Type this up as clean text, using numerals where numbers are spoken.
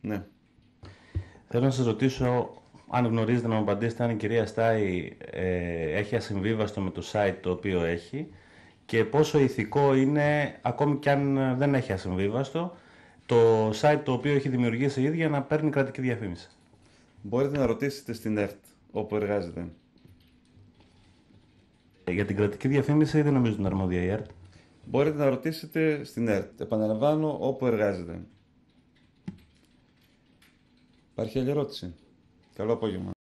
Ναι. Θέλω να σας ρωτήσω, αν γνωρίζετε, να μου απαντήσετε αν η κυρία Στάι έχει ασυμβίβαστο με το site το οποίο έχει και πόσο ηθικό είναι, ακόμη κι αν δεν έχει ασυμβίβαστο, το site το οποίο έχει δημιουργήσει η ίδια να παίρνει κρατική διαφήμιση. Μπορείτε να ρωτήσετε στην ΕΡΤ, όπου εργάζεται. Για την κρατική διαφήμιση δεν νομίζω την αρμόδια η ΕΡΤ. Μπορείτε να ρωτήσετε στην ΕΡΤ. Επαναλαμβάνω, όπου εργάζεται. Υπάρχει άλλη ερώτηση? Καλό απόγευμα.